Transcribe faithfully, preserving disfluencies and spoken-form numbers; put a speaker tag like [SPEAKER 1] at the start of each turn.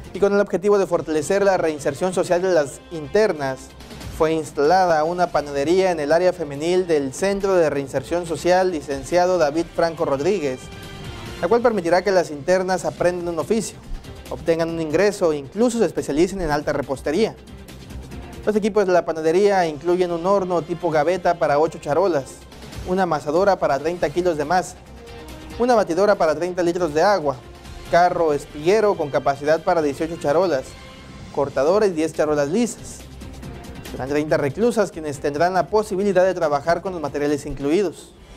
[SPEAKER 1] Y con el objetivo de fortalecer la reinserción social de las internas, fue instalada una panadería en el área femenil del Centro de Reinserción Social Licenciado David Franco Rodríguez, la cual permitirá que las internas aprendan un oficio, obtengan un ingreso e incluso se especialicen en alta repostería. Los equipos de la panadería incluyen un horno tipo gaveta para ocho charolas, una amasadora para treinta kilos de masa, una batidora para treinta litros de agua, carro espiguero con capacidad para dieciocho charolas, cortadores diez charolas lisas. Serán treinta reclusas quienes tendrán la posibilidad de trabajar con los materiales incluidos.